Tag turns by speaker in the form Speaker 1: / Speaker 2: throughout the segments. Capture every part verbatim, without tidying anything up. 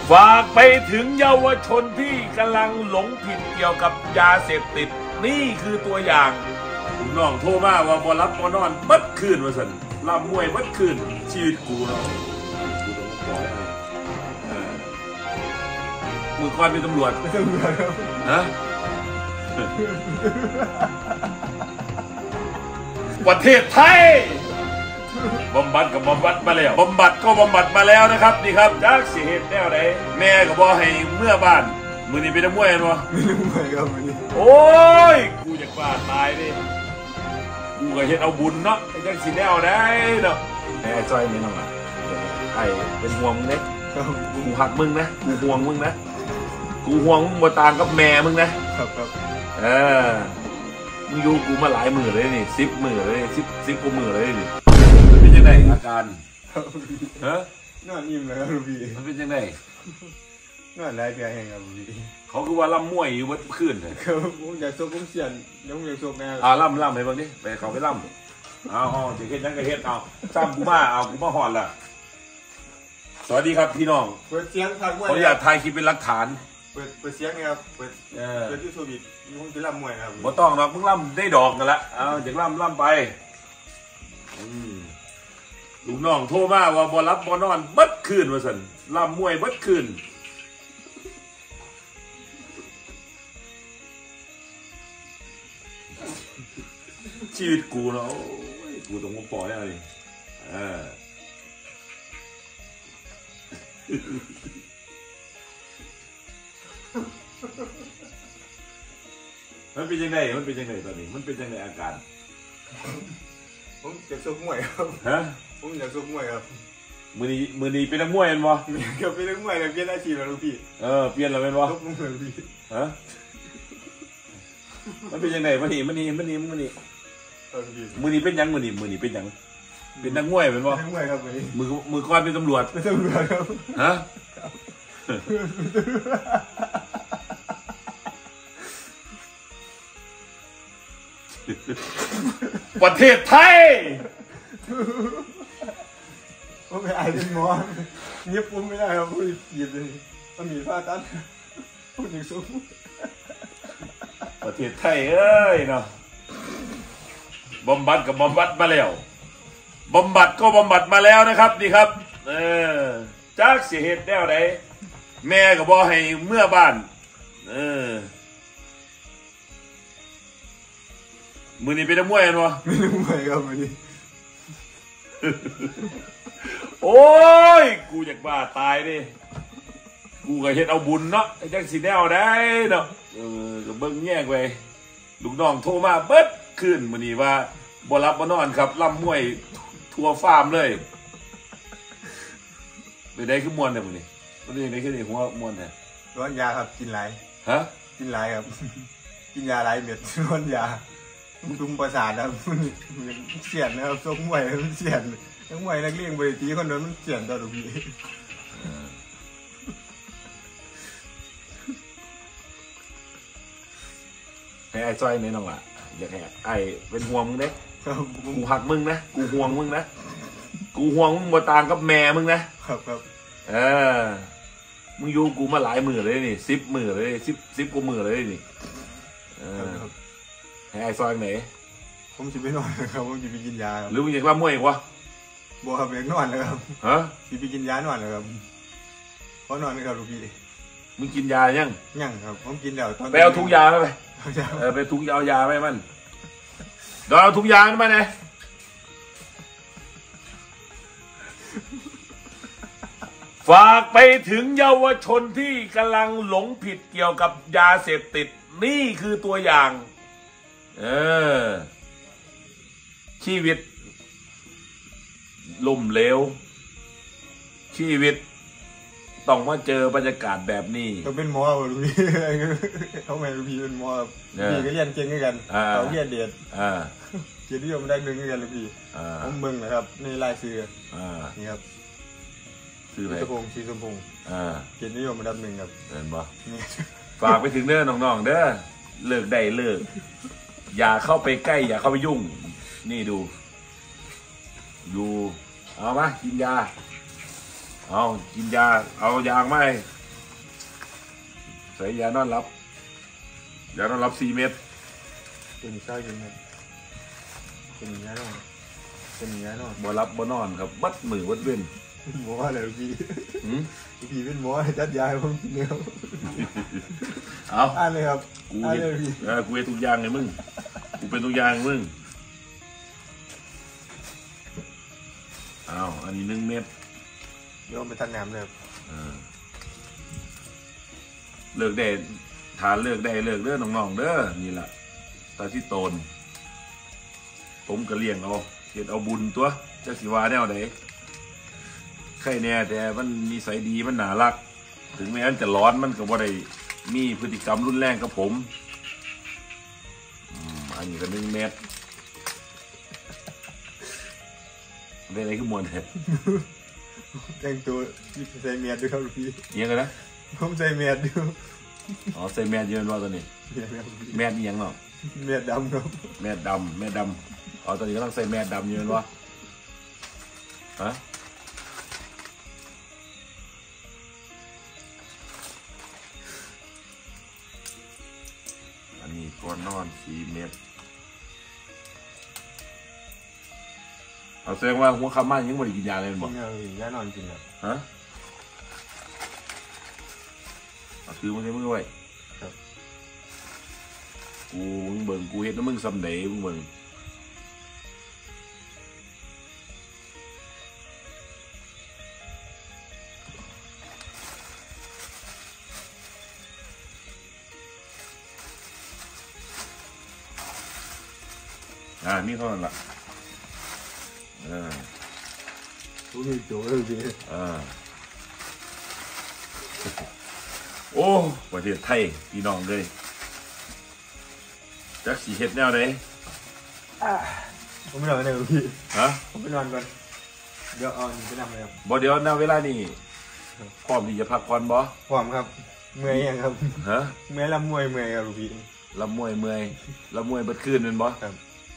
Speaker 1: ฝากไปถึงเยาวชนที่กำลังหลงผิดเกี่ยวกับยาเสพติดนี่คือตัวอย่างคุณน้องโทรมาว่าบ่รับบ่นอนบัดคืนว่าสันลำมวยบัดคืนชีวิตกูเนาะกูต้องปล่อยมือคอยเป็นตำรวจเป็นตำรวจฮะประเทศไทยบำบัดกับบำบัดมาแล้วบำบัดก็บำบัดมาแล้วนะครับนี่ครับจากสิเหตุแนวไหนแม่ก็บอกให้เมื่อบ้านมือนี้เป็นนักมวยมั้ยไม่นักมวยครับมือนี้โอ้ยกูอยากบ้าตายดิกูก็เห็นเอาบุญเนาะไอ้จังสิแนวได้เนาะไอ้จ้อยนี่น้องอ่ะไอ้เป็นห่วงมึงเนี่ยกูหักมึงนะกูห่วงมึงนะกูห่วงมึงมาต่างกับแม่มึงนะครับครับเออมึงอยู่กูมาหลายมือเลยนี่สิบมือเลยสิบสิบกว่ามือเลยนี่เป็นยังไงอาการฮะ
Speaker 2: นอนอิ่มเลยครับพี่
Speaker 1: มันเป็นยังไง
Speaker 2: นอนได้เพียงเองครับพี่
Speaker 1: เขาคือว่าล่ำมวยอยู่วัดขึ้นเลย
Speaker 2: ครับผมอยากโซกผมเสียนยังอยากโซกแม่
Speaker 1: อ่าล่ำล่ำไปบ้างดิไปเขาไปล่ำเอาเอาจะเฮ็ดยังก็เฮ็ดเอาซ้ำกูมาเอากูมาหอนล่ะสวัสดีครับพี่น้อง
Speaker 2: เปิดเสียงทางมวย
Speaker 1: เขาอยากถ่ายคลิปเป็นหลักฐาน
Speaker 2: เปิดเปิดเสียงนะครับเปิดเปิดยูทูบอีกมึงจะล่ำมวยครับ
Speaker 1: บ่ต้องหรอกมึงล่ำได้ดอกกันละเอาจากล่ำล่ำไปลูกน้องโทรมาว่าบ่รับบ่นอนบัดคืนว่าสันล่ำมวยบัดคืนชีวิตกูเนาะกูต้องมาปล่อยอะไรอ่ามันเป็นยังไงมันเป็นยังไงตอนนี้มันเป็นยังไงอาการ
Speaker 2: ผมอยากโซกมวยครับ
Speaker 1: ฮะ
Speaker 2: ผมอยากโซกมวยครับ
Speaker 1: มือนี้มือนี้เป็นนักมวยเป็นวะ
Speaker 2: เกี่ยวเป็นนักมวยแล้วเปลี่ยนอาชีพแล้วพี่
Speaker 1: เออเปลี่ยนแล้วเป็นวะ
Speaker 2: โซกมวยพี่
Speaker 1: ฮะมันเป็นยังไงมันนี่มันนี่มันนี่มันนี่มือนี้เป็นยังมือนี้มือนี้เป็นยังเป็นนักมวยเป็นวะ
Speaker 2: นักมวยครับมือนี้
Speaker 1: มือมือก้อนเป็นตำรวจ
Speaker 2: เป็นตำรวจครับ
Speaker 1: ฮะประเทศไทย
Speaker 2: ผมไม่อายเป็นหมอเงียบผมไม่ได้ครับพูดหยิบเลยมันมีผ้าตันพูดถึงซุ้ม
Speaker 1: ประเทศไทยเอ้ยเนาะบำบัดกับบำบัดมาแล้วบำบัดก็บำบัดมาแล้วนะครับนี่ครับเออจากสิเหตุแนวไหนแม่ก็บอกให้เมื่อบ้านเออมือนี้เป็นนักมวยมั้ย
Speaker 2: เป็นนักมวยครับมือนี้
Speaker 1: โอ้ยกูอยากบ้าตายดิกูก็เห็นเอาบุญเนาะไอ้จังสิแนวได้เนาะเออก็เบิ่งแยกไปลูกน้องโทรมาเบิดขึ้นมือนี้ว่าบ่รับบ่นอนครับล่ำมวยทัวร์ฟาร์มเลยไปได้ขึ้นมวนเลยมือนี้มันยังได้ขึ้นในหัวมวนแท้
Speaker 2: ร้อนยาครับกินไร
Speaker 1: ฮะ
Speaker 2: กินไรครับกินยาไรเม็ดร้อนยาตุ้มประสาทนะเสียนนะครับโซกมวยมันเสียนนักมวยนักเลี้ยงบริตีคนนั้นมันเสียนตลอดพี่
Speaker 1: ให้ไอ้จ้อยนี่น้องอ่ะอยากให้ไอ้เป็นห่วงมึงเด้กูหักมึงนะกูห่วงมึงนะกูห่วงมึงมาต่างกับแม่มึงนะครับ
Speaker 2: ครับ
Speaker 1: เออมึงอยู่กูมาหลายมือเลยนี่สิบมือเลยสิบสิบกว่ามือเลยนี่เออให้ไอ้ซอยไหน
Speaker 2: ผมจะไปนอนครับผมจะไปกินยา
Speaker 1: หรือมึงอยากล่ำมวยอีกวะ
Speaker 2: บัวครับอยากนอนเลยครับ
Speaker 1: ฮะ
Speaker 2: จะไปกินยานอนเลยครับเพราะนอนไม่ครับลูกพี่
Speaker 1: มึงกินยายัง
Speaker 2: ยังครับผมกินแล้วตอน
Speaker 1: ไปเอาทุกยาไปเออไปทุกเอายาไปมันเดี๋ยวเอาทุกยาไปไหนฝากไปถึงเยาวชนที่กำลังหลงผิดเกี่ยวกับยาเสพติดนี่คือตัวอย่างเออชีวิตล่มเหลวชีวิตต้องมาเจอบรรยากาศแบบนี้
Speaker 2: ก็เป็นหมอหรือพี่เขาไม่พี่เป็นหมอพี่ก็เรียนเก่งกันเขาเรียนเด็ดเกียรตินิยมได้หนึ่งกันเลยพี่ผมมึงนะครับในลายเสือนี่ครับ
Speaker 1: ชื่ออะไร
Speaker 2: ชีสมพงษ์ชีสมพงษ์เกียรตินิยมอันดับหนึ่งครับ
Speaker 1: เห็นปะฝากไปถึงเด้อน้องๆเด้อเลิกได้เลิกอย่าเข้าไปใกล้อย่าเข้าไปยุ่งนี่ดูดูเอาไหมกินยาเอากินยาเอายางไหมใส่ยานอนรับยานอนรับสี่เม็ด
Speaker 2: เป็นเช้าเย็นครับเป็นยานอนเป็นยานอน
Speaker 1: บ่รับบ่นอนครับบัดมือบัดเว้น
Speaker 2: หมออะไรพี่พี่เป็นหมอจัดยาให้ผมกินเนื้อ
Speaker 1: เอา
Speaker 2: อ่านเลยครับ
Speaker 1: อ่านเลยพี่เออกูเป็นทุกอย่างไงมึงกูเป็นทุกอย่างมึงเอาอันนี้หนึ่งเม็ด
Speaker 2: โยมไปทันน้ำเลย
Speaker 1: เลิกได้ทานเลิกได้เลิกเด้อน้องๆเด้อนี่แหละตาที่โตนผมก็เลี้ยงเอาเห็ดเอาบุญตัวจะสิวาแนวไหนใครแน่แต่มันมีนิสัยดีมันน่ารักถึงแม้มันจะร้อนมันก็บ่ได้มีพฤติกรรมรุนแรงกับผมอันนี้ก็หนึ่งเม็ดเป็นอะไรขึ้นมวนเหรอ
Speaker 2: แต่งตัวใส่เมียดด้วยครับพี่
Speaker 1: ยังไงนะ
Speaker 2: ผมใส่เมียดด้วย
Speaker 1: อ๋อใส่เมียดเยอะมากตอนนี้เมียดยังเนาะ
Speaker 2: เมียดดำครับ
Speaker 1: เมียดดำเมียดดำอ๋อตอนนี้ก็ต้องใส่เมียดดำเยอะวะฮะอันนี้ก้อนนอนสี่เม็ดเอาแสดงว่าหัวคำมั่นยังไม่ได้กินยาเลยบอก
Speaker 2: ยานอนกินครับ
Speaker 1: ฮะเอาซื้อมาใช้มือไว้กูมึงเบิ่งกูเห็นแล้วมึงซ้ำเด๋มึงเบิ่งอ่ามีเท่านั้นละอ่า
Speaker 2: ผู้มีโจ้เลยพี่
Speaker 1: อ่าโอ้ประเทศไทยพี่น้องเลยจักสีเห็ดแนวไหน
Speaker 2: ผมไม่นอนเลยพี่
Speaker 1: ฮะ
Speaker 2: ผมไปนอนก่อนเดี๋ยวเอาไปนำเลยครับ
Speaker 1: บ่เดี๋ยวแนวเวลานี่พร้อมที่จะพักผ่อนบ่
Speaker 2: พร้อมครับเมื่อยยังครับ
Speaker 1: ฮะ
Speaker 2: เมื่อยลำมวยเมื่อยครับพี่
Speaker 1: ลำมวยเมื่อยลำมวยเบิดคืนเป็นบ่
Speaker 2: ครับ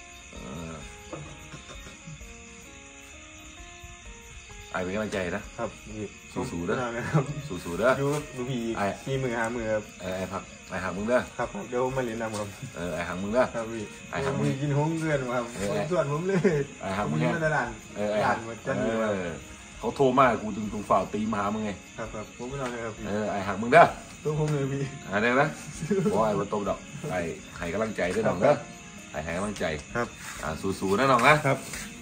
Speaker 1: ไอ้เป็นกำลังใจนะครับสู้ๆเด้อสู้ๆเด้อ
Speaker 2: ดูดูพี่มีมือหามือครับ
Speaker 1: ไอ้ไอ้พักไอ้หักมึงเด้อ
Speaker 2: ครับเดี๋ยวมาเรียนนำครับ
Speaker 1: เออไอ้หักมึงเด้อ
Speaker 2: ครับพี่ไอ้หักมึงกินห้องเกินครับส่วนผมเลย
Speaker 1: ไอ้หักมึง
Speaker 2: เนี่ยด่าน
Speaker 1: เออไอ้หักเขาโทรมากูจึงถูกฝ่าตีมาหามึงไง
Speaker 2: ครับครับผมไม่นอนเลยครับพี่
Speaker 1: เออไอ้หักมึงเด้อ
Speaker 2: ตัวผมเลยพี่
Speaker 1: อะไรนะบอกไอ้บนโต๊ะดอกไอ้ให้กำลังใจด้วยน้องเด้อไอ้ให้กำลังใจ
Speaker 2: ครับ
Speaker 1: อ่าสู้ๆนะน้องนะครับ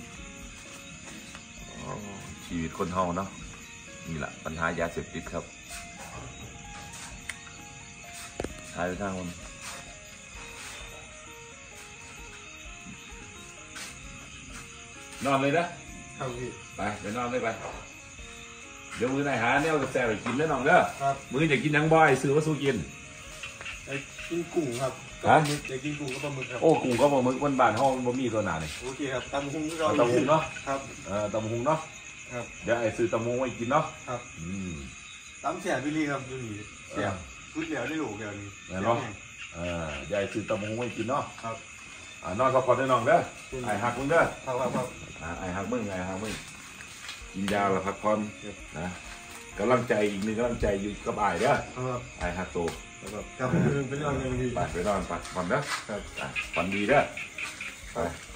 Speaker 1: ชีวิตคนเฮาเนาะนี่แหละปัญหายาเสพติดครับหายไปทางคนนอนเลยนะครับ
Speaker 2: พี่
Speaker 1: ไปไปนอนเลยไปเดี๋ยวมือไหนหาแนวแซ่บไปกินแล้วน้องเด้อมือจะกินยังบ่อยซื้อมาสู้กิน
Speaker 2: ไอ้กินกุ้งครับ
Speaker 1: ฮะ
Speaker 2: จะกินกุ้งก็ปลาหมึกครับ
Speaker 1: โอ้กุ้งก็ปลาหมึกวันบ้านห้องบะหมี่ตัวหนาเลย
Speaker 2: โอเคครับตำหุงก็
Speaker 1: ตำหุงเนาะ
Speaker 2: ครับ
Speaker 1: เออตำหุงเนาะ
Speaker 2: ครับ
Speaker 1: เดี๋ยวไอ้ซื้อตำหุงไว้กินเนาะ
Speaker 2: ครับ
Speaker 1: อืม
Speaker 2: ตำเสียพี่ลีครับดูนี่เสียกุดเหลียวได้หลูกเดียวนี้
Speaker 1: เนาะเออเดี๋ยวไอ้ซื้อตำหุงไว้กินเนาะ
Speaker 2: ครับ
Speaker 1: อ่านอนพักผ่อนได้น้องเด้อไอ้หักมึงเด้อ
Speaker 2: ครับครับครับ
Speaker 1: ไอ้หักมึงไอ้หักมึงกินยาแล้วพักผ่อนนะกำลังใจอีกหนึ่งกำลังใจอยู่กับไอ้เด้อไอ้หักโต
Speaker 2: ครับไปนอนกันดี
Speaker 1: ไปไปนอนไปฝันเด้อฝันดีเด้อไป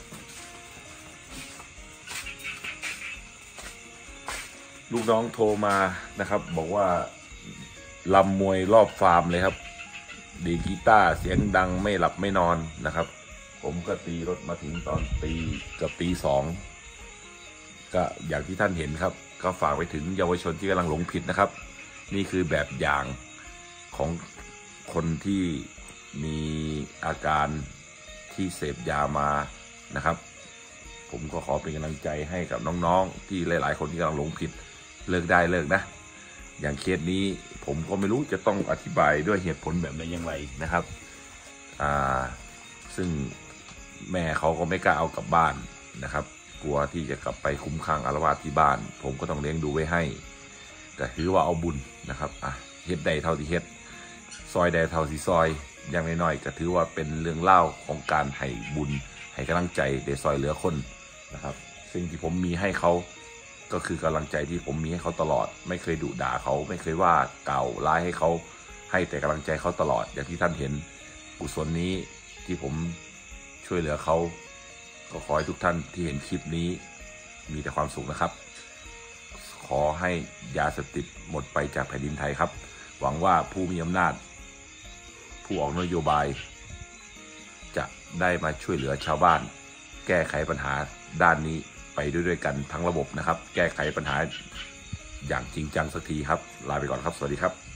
Speaker 1: ลูกน้องโทรมานะครับบอกว่าลำมวยรอบฟาร์มเลยครับดีกีตาร์เสียงดังไม่หลับไม่นอนนะครับผมก็ตีรถมาถึงตอนตีกับตีสองก็อย่างที่ท่านเห็นครับก็ฝากไปถึงเยาวชนที่กำลังหลงผิดนะครับนี่คือแบบอย่างของคนที่มีอาการที่เสพยามานะครับผมก็ขอเป็นกำลังใจให้กับน้องๆที่หลายๆคนที่กำลังหลงผิดเลิกได้เลิกนะอย่างเคสนี้ผมก็ไม่รู้จะต้องอธิบายด้วยเหตุผลแบบไหนอย่างไรนะครับอ่าซึ่งแม่เขาก็ไม่กล้าเอากลับบ้านนะครับกลัวที่จะกลับไปคุ้มครั่งอาละวาดที่บ้านผมก็ต้องเลี้ยงดูไว้ให้ก็ถือว่าเอาบุญนะครับอ่ะเฮ็ดใดเท่าที่เฮ็ดซอยใดเท่าที่ซอยอย่างน้อยๆก็ถือว่าเป็นเรื่องเล่าของการให้บุญให้กำลังใจได้ซอยเหลือคนนะครับสิ่งที่ผมมีให้เขาก็คือกำลังใจที่ผมมีให้เขาตลอดไม่เคยดุด่าเขาไม่เคยว่ากล่าวร้ายให้เขาให้แต่กำลังใจเขาตลอดอย่างที่ท่านเห็นกุศลนี้ที่ผมช่วยเหลือเขาก็ขอให้ทุกท่านที่เห็นคลิปนี้มีแต่ความสุขนะครับขอให้ยาเสพติดหมดไปจากแผ่นดินไทยครับหวังว่าผู้มีอำนาจผู้ออกนโยบายจะได้มาช่วยเหลือชาวบ้านแก้ไขปัญหาด้านนี้ไปด้วยกันทั้งระบบนะครับแก้ไขปัญหาอย่างจริงจังสักทีครับลาไปก่อนครับสวัสดีครับ